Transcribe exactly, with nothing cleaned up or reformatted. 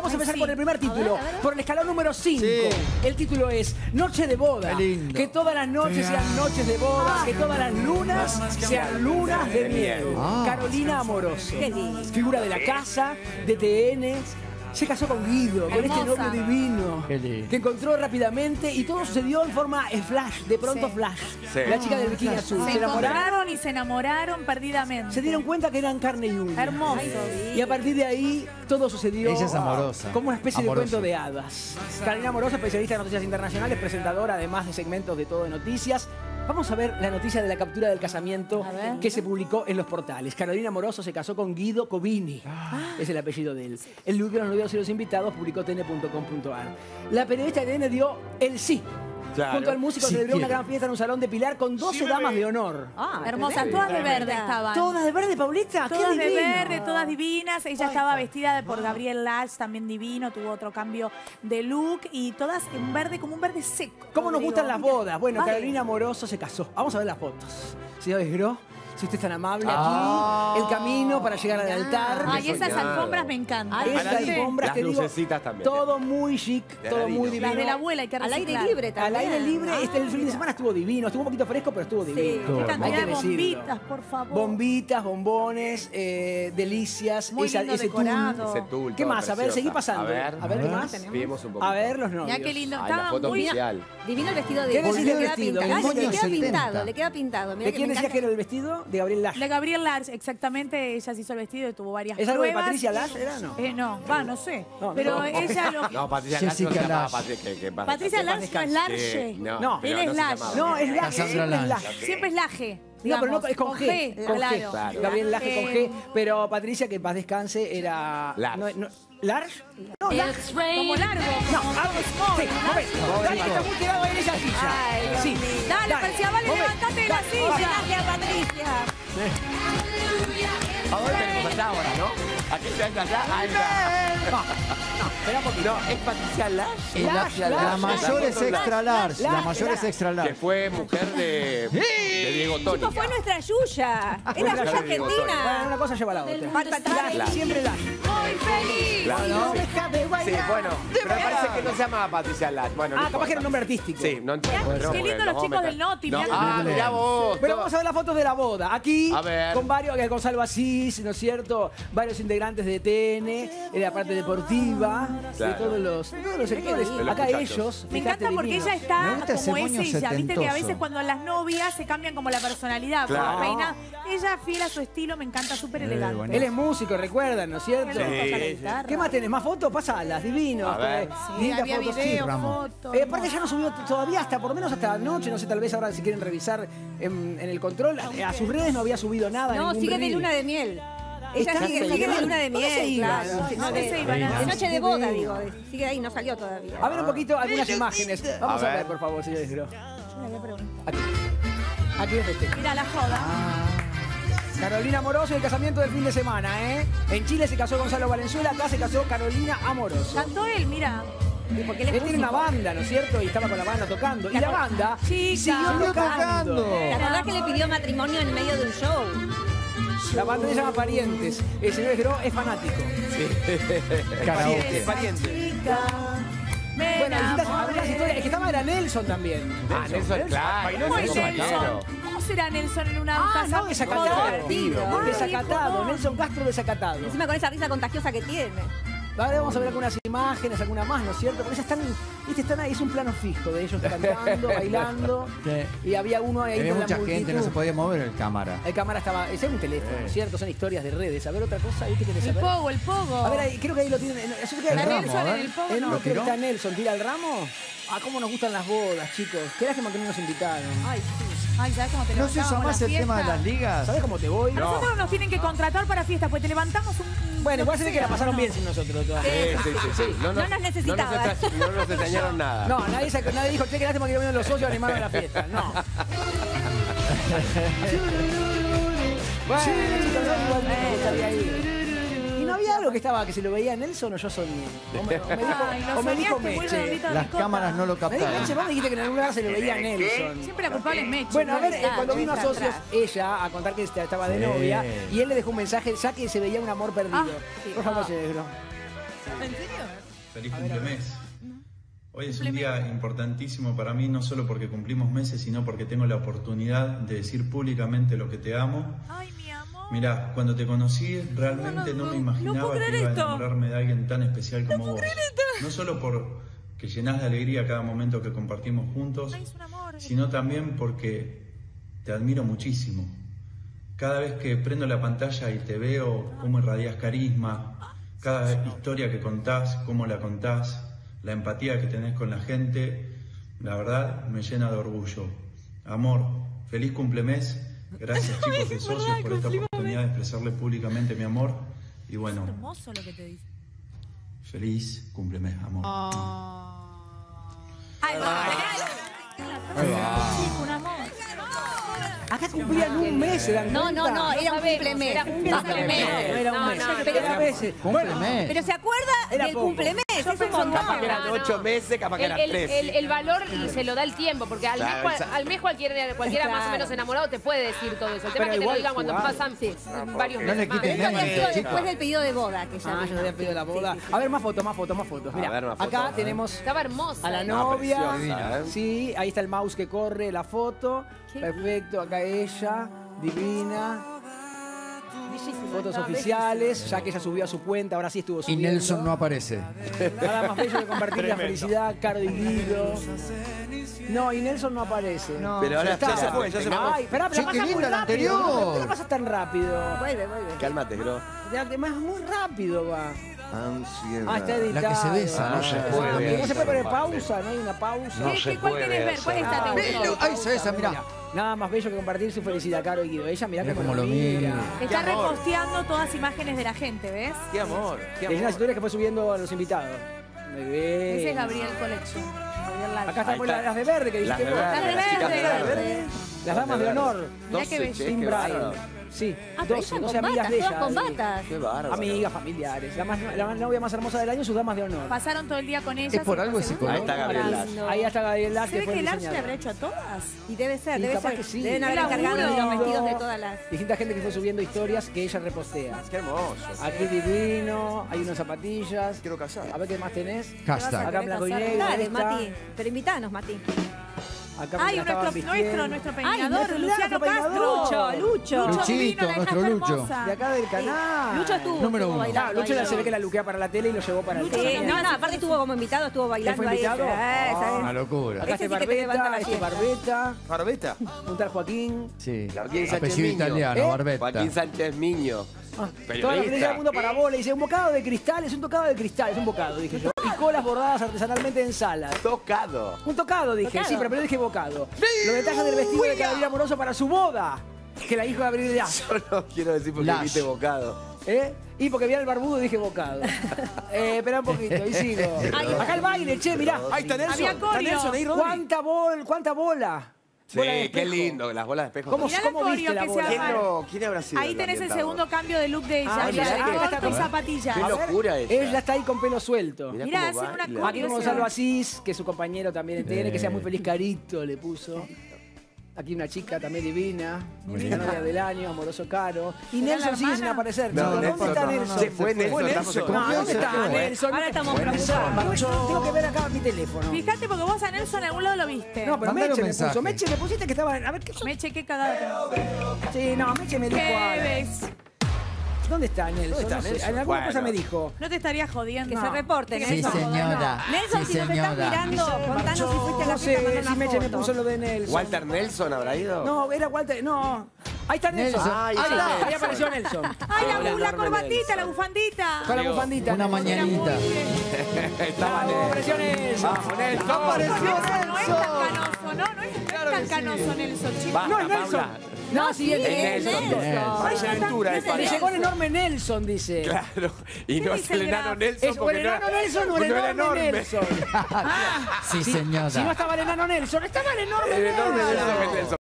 Vamos a empezar sí. por el primer título, A ver, a ver. por el escalón número cinco. Sí. El título es Noche de boda. Qué lindo. Que todas las noches sean noches de boda, que todas las lunas sean lunas de miel. Ah. Carolina Amoroso. Qué lindo. Figura de la casa, de T N. Se casó con Guido, con este Hermosa. novio divino, Qué lindo. que encontró rápidamente y todo sucedió en forma eh, flash, de pronto Sí. flash. Sí. La chica del bikini azul. Se Se enamoraron, encontraron y se enamoraron perdidamente. se dieron cuenta que eran carne y uña. Hermoso. Y a partir de ahí todo sucedió Ella es amorosa. como una especie Amorosa. de cuento de hadas. Carolina Amoroso, especialista en noticias internacionales, presentadora además de segmentos de Todo de Noticias. Vamos a ver la noticia de la captura del casamiento A ver. que se publicó en los portales. Carolina Amoroso se casó con Guido Covini. Es el apellido de él. El libro de los novios y los invitados publicó T N punto com punto ar. La periodista de T N dio el sí. Claro. Junto al músico Sí celebró una quiero. gran fiesta en un salón de Pilar con doce damas de honor. Ah, Hermosas, tremendo. todas de verde estaban. ¿Todas de verde, Paulita? ¡Qué Todas de divino! verde, todas divinas. Ella estaba vestida de- por Gabriel Lach, también divino, tuvo otro cambio de look y todas en verde, como un verde seco. ¿Cómo nos Rodrigo. gustan las bodas? Bueno, Ay. Carolina Amoroso se casó. Vamos a ver las fotos. Señor Esgro, si usted es tan amable, Ah. aquí el camino para llegar al altar. Ay, esas soñado. alfombras me encantan. Ay, Esas ¿viste? alfombras, Las te digo, lucecitas también. todo muy chic, De todo Aladino. muy divino. Las de la abuela hay que Al reciclar. aire libre Al también. aire libre, Ah, este el fin de mira. semana estuvo divino, estuvo un poquito fresco, pero estuvo divino. Sí. Qué Hay cantidad que de decirlo. bombitas, por favor. Bombitas, bombones, eh, delicias, Muy esa- lindo ese tul. decorado. Ese tul, ¿Qué todo más? A ver, preciosa. seguí pasando. A ver, A ver, ¿qué más? Vimos un poquito. A ver los novios. Ya qué lindo. Ay, la Estaban foto muy oficial. Divino el vestido de ¿Qué ella. decís Le del queda vestido? pintado. El Ay, le moño queda setenta. pintado, le queda pintado. Mirá ¿De que quién me decías que era encanta. el vestido? De Gabriel Lach. De Gabriel Lach, exactamente, ella se hizo el vestido y tuvo varias ¿Es algo de pruebas. Patricia Lach, era, no? Eh, no, va, no sé. No, no. pero ella lo... No, Patricia Lach no se Jessica llamaba Lach. Patricia. Que, que en paz Patricia descanse. Lach no es Larche. Sí, no, No, pero él es se Lach. llamaba. No, es Lach, Cassandra siempre es Lach. Lach. Siempre es Laje. No, pero no, digamos, es con G. Con claro. G. Claro. Gabriel Laje con Eh, G. Pero Patricia, que en paz descanse, era... Lach. No, no, ¿Large? No, Lach. Como largo. No, como algo small, Sí, ¿no? momento. Dale, está muy tirado ahí en esa silla. Ay, Dios Sí. mío. Dale, Perciabale, momento. levántate de la Dale, silla. Homenaje a Patricia. ¿A dónde tenemos allá ahora, no? Aquí está esta allá. Ahí está. No, no, espera un poquito. No, es Patricia Lach. Y la, Lach, la Lach, mayor Lach, es Lach, extra large. La Lach, mayor Lach. es extra Que large. fue mujer de, de Diego Toni. Chico, fue nuestra Yuya. Es la Nuestra Yuya Yuya Diego Bueno, argentina. una cosa lleva a la otra. Patricia. Lach, siempre Lach. Muy feliz. Claro, No sí. deja de Sí, bailar. bueno, pero me parece que no se llamaba Patricia Lach. Bueno, no Ah, capaz importa. que era un nombre artístico. Sí, no entiendo. Qué no, porque lindo los nos vamos chicos a meter. del Noti, No, mirá lo ah, que- mirá vos. Pero todo- vamos a ver las fotos de la boda. Aquí, A ver. con varios, con Gonzalo Asís, ¿no es cierto? Varios integrantes de T N, de la parte deportiva, de Claro. todos los, de todos los sectores. lindo. Acá Los muchachos. ellos. Me fíjate, encanta porque divinos. ella está Me gusta ese como es moño ella. Viste que a veces setentoso. cuando las novias se cambian como la personalidad, por Claro. la reina. Ella fiel a su estilo, me encanta, súper Eh, elegante. bueno. Él es músico, recuerdan, ¿no es cierto? Él toca la Sí. guitarra. ¿Qué más tenés? ¿Más fotos? Pasalas, divinos. A ver. eh, Sí, lindas había fotos. video, Ramos. fotos. Eh, aparte ya no subió t- todavía hasta, por lo menos hasta la noche, no sé, tal vez ahora si quieren revisar en, en el control, a, a sus redes no había subido nada. No, ningún sigue de reel. luna de miel. Ella Está- sigue, se sigue de iban. luna de ¿Dónde se miel, iban? claro. ¿Dónde No, se de, iban? de noche de boda, Divino. digo. Sigue ahí, no salió todavía. A ver un poquito algunas imágenes. Vamos A a ver, ver. por favor, señores. Gro. Yo le había preguntado. Aquí. Aquí es este. Mira la joda. Carolina Amoroso y el casamiento del fin de semana, ¿eh? En Chile se casó Gonzalo Valenzuela, acá se casó Carolina Amoroso. Cantó él, mira. Porque él es Él tiene una músico. banda, ¿no es cierto? Y estaba con la banda tocando. Y la banda Chica. siguió Siguió tocando. tocando. ¿Te acordás que le pidió matrimonio en medio de un show? La banda se llama Parientes. El señor Gro es fanático. Karaoke. Parientes, Parientes. Chica. Me Bueno, distintas enamoré. algunas historias. Es que estaba era Nelson también. Ah, Nelson, claro. ¿Cómo es Nelson Nelson? Bañero. ¿Cómo será Nelson en una Ah, casa? no, desacatado. divertido. Muy Ay, desacatado. hijo, no. Nelson Castro desacatado. Encima con esa risa contagiosa que tiene. Ahora vamos a ver algunas imágenes, alguna más, ¿no es cierto? Porque ellas están, viste, están ahí, es un plano fijo de ellos cantando, bailando. Sí. Y había uno ahí Había con la mucha gente, no se multitud. podía mover el cámara. El cámara estaba, ese es un teléfono, ¿no es cierto? Son historias de redes. A ver otra cosa, ahí que querés El saber. pogo, el pogo. A ver, ahí, creo que ahí lo tienen. en- Eso queda El en ramo, Nelson a ver. en el pogo, Eh, no, no. ¿Lo creo que tiró? está Nelson, tira el ramo. Ah, cómo nos gustan las bodas, chicos. Qué lástima que no nos invitaron. Ay, sí. Ay, ¿sabes cómo te ¿No se usa levantábamos más la el tema de fiesta? las ligas? ¿Sabes cómo te voy? A nosotros nos tienen que contratar para fiestas, pues te levantamos un... Bueno, lo igual se ve que la sea, pasaron ¿no? bien sin nosotros. de todas maneras. Sí, sí, sí, sí. No nos necesitaban. No nos, extra- no nos extrañaron nada. No, nadie, sacó- nadie dijo, che, qué lástima que no vinieron los socios a animar a la fiesta. No. Bueno, chicos, yo igual me gustaría ir. ¿Y no había algo que estaba, que se lo veía a Nelson o yo soñé? O me, o me dijo, Ay, lo o me dijo soñaste, muy Meche. redondito de Las ricota. cámaras no lo Me dijo captaron. Meche, vos me dijiste que en algún lugar se lo veía a Nelson. Siempre la culpable es Meche. Bueno, a ver, ¿no? eh, cuando vino a Está Socios, atrás. ella a contar que estaba de Sí. novia, y él le dejó un mensaje ya que se veía un amor perdido. Ah, sí. Por favor, Ah. cerebro. ¿En serio? Feliz cumplemes. Hoy es un día importantísimo para mí, no solo porque cumplimos meses, sino porque tengo la oportunidad de decir públicamente lo que te amo. Ay, mi amor. Mirá, cuando te conocí, realmente no, No, no, no me no, no imaginaba puedo que creer iba a esto. enamorarme de alguien tan especial como puedo vos. creer esto. No solo por que llenás de alegría cada momento que compartimos juntos, Ay, es un amor. sino también porque te admiro muchísimo. Cada vez que prendo la pantalla y te veo cómo irradias carisma, cada historia que contás, cómo la contás, la empatía que tenés con la gente, la verdad me llena de orgullo. Amor, feliz cumplemes. Gracias chicos de Socios por esta oportunidad de expresarle públicamente mi amor. Y bueno, Es hermoso lo que te dice. feliz cumplemes, amor. Ay, va. Ahí va. Sí, un amor. Acá cumplían un mes, ¿se dan No, cuenta? no, no, era un sabemos, cumplemes. era un Era cumplemes. No era un No, mes. no, Era no. meses. Bueno, Cumplemes. Pero se acuerda Era del poco. cumplemes, es un pensé montón. Capaz que eran No, no. ocho meses, capaz que El, eran el- tres. el- el valor se lo da el tiempo, porque al, Claro, mes, cual- exacto. al mes cualquiera, cualquiera más o Claro. menos enamorado te puede decir todo eso. El tema Pero es que te igual lo digan cuando jugado. pasan Sí. varios No meses le más. quiten Esto había nene, sido chicos. después del pedido de boda que ya Ah, yo vino. no había pedido la boda. Sí, sí. A ver, más fotos, más fotos, más fotos. Mira, A ver, más fotos. acá tenemos Estaba hermosa. a la ¿eh? No, novia. preciosa, ¿eh? Sí, ahí está el mouse que corre, la foto. ¿Qué? Perfecto, acá ella, divina. Bellísimo. Fotos No, oficiales, ya que ella subió a su cuenta, ahora sí estuvo Y subiendo. Nelson no aparece. Nada más bello que compartir la felicidad, Caro y Guido. No, y Nelson no aparece. No. Pero ahora Está. ya se fue, ya se fue. Ay, esperá, pero Che, pasa qué muy linda la rápido. anterior. ¿Por qué pasa tan rápido? Vuelve, vuelve. Cálmate, bro. Además, muy rápido va. Ansiedad. Ah, está editado. La que se besa. No se Ah, puede. no se puede poner pausa, no hay una pausa. ¿Qué- qué- ¿Cuál querés ver? ¿Cuál esta te gustó? Ahí está esa, mirá. Nada más bello que compartir su felicidad, Caro y Guido. Ella, mirá, Mirá cómo, cómo lo mira. Está reposteando todas imágenes de la gente, ¿ves? Qué amor, qué Es una amor. historia que fue subiendo a los invitados. Muy bien. Ese es Gabriel Collection. Gabriel Lara. Acá están Ahí pues, está. las de verde que Las dijiste de vos. verde, Las de las chicas de verde. verde. Las damas de honor. Mirá qué doce, bello. che, Tim qué Bryan. bárbaro. Sí, Ah, pero doce, ella doce con amigas batas, de ella. todas con sí. batas. Qué bárbaro. Amigas, familiares. La, más, la novia más hermosa del año, sus damas de honor. Pasaron todo el día con ellas. ¿Es por y algo después ese se- Ahí está Gabriel Lach. No. Ahí está Gabriel Lach, ¿Se que ve fue que el el Arch le diseñador. habrá hecho a todas? Y debe ser, Sí, debe capaz ser. que sí. Deben haber Qué encargado de los laburo. vestidos de todas las. Distinta gente que fue subiendo historias que ella repostea. Qué hermoso. Aquí divino, hay unas zapatillas. Quiero casar. A ver qué más tenés. Hashtag. Acá en blanco y negro. Dale, esta. Mati. Pero invítanos, Mati. Acá Ay, me la estaban nuestro, vistiendo. nuestro, nuestro Ay, peinador, nuestro Luciano peinador. Castro. Lucho, Lucho. Lucho, Luchito, divino, la nuestro dejaste Lucho. hermosa. De acá del canal. Lucho estuvo, Número estuvo uno. Ah, bailando. Lucho ya ahí. se ve que la luquea para la tele y lo llevó para el Lucho, Sí, cine. no, no, aparte estuvo como invitado, estuvo bailando fue ahí. invitado? Eh, esa Ah, es. Una locura. Acá Ese está sí que te levanta Barbeta, la este fiesta. Barbeta, Barbeta. un tal Joaquín. Sí. Joaquín Sánchez Apellido Miño. italiano, ¿Eh? Barbetta. Joaquín Sánchez Miño. Ah, toda la Periodista. felicidad del mundo para vos. Le dice, un bocado de cristal, es un tocado de cristal, es un bocado, dije yo. Y colas bordadas artesanalmente en salas. Tocado. Un tocado, dije, Tocado. sí, pero primero dije bocado. Los detalles del vestido de Carolina Amoroso para su boda. Que la dijo Gabriel Lach. Yo no quiero decir porque Lash. viste bocado. ¿Eh? Y porque vi al barbudo y dije bocado. Eh, espera un poquito, y sigo. Acá el baile, che, mirá. Ahí está Nelson. Había Está coreo. Nelson ahí, Rodri. ¿Cuánta, bol, ¿Cuánta bola? Sí, Bola de qué espejo. lindo. Las bolas de espejo. ¿Cómo, Mirá la cómo coreo viste la que se bola? ¿Quién, arma. no, ¿Quién habrá sido? Ahí el tenés el ambientador? segundo cambio de look de ella. Ah, Ella mirá, de acá está corto y con- zapatillas. Qué A ver, locura esa. Ella está ahí con pelo suelto. Mirá Mirá, cómo hacen una baila. coreo. Aquí Gonzalo Asís, que su compañero también tiene, que sea muy feliz Carito, le puso. Aquí una chica también divina, la novia del año, amoroso Caro. Y ¿Será Nelson la sigue sin hermana? aparecer. No, ¿Dónde Nelson está no. Nelson? Se fue Nelson, estamos No, confundidos. ¿dónde está Se fue. Nelson? Ahora estamos Nelson, preocupados. tengo que ver acá mi teléfono. Fíjate porque vos a Nelson en algún lado lo viste. No, pero Mandale Meche un me puso. mensaje. Meche me pusiste que estaba. A ver, ¿qué son? Meche, qué cagada. Sí, no, Meche me dijo. ¿Qué algo. ves? ¿Dónde está Nelson? ¿Dónde está No sé, Nelson? En alguna Bueno. cosa me dijo. No te estaría jodiendo. Que se reporten, Sí, Nelson. señora. Nelson, Sí, si nos estás señora. mirando, contanos si fuiste a la No fiesta, sé mandá si una Meche me foto. puso lo de Nelson. ¿Walter Nelson habrá ido? No, era Walter. No. Ahí está Nelson. Nelson. Ahí Ahí está está. Nelson. Ahí apareció Nelson. Ay, la, Hola, la enorme corbatita, Nelson. la bufandita. Con la bufandita. Una Nelson. mañanita. Estaba Vamos, Nelson. apareció Nelson. Vamos, Nelson. Nelson no es tan canoso, ¿no? No es tan canoso Nelson, chicos. Baja, No, es Nelson. Paula. No, sí, es Sí, Nelson. Nelson. Nelson. Parece aventura Le esa. llegó el enorme Nelson, dice. Claro. Y ¿Qué no es dice el el enano graf? Nelson ¿Es o porque el no enano era- Nelson o el porque no era enorme Nelson? Sí, Si- señora. Si no estaba el enano Nelson, estaba el enorme El enorme Nelson. Nelson es Nelson.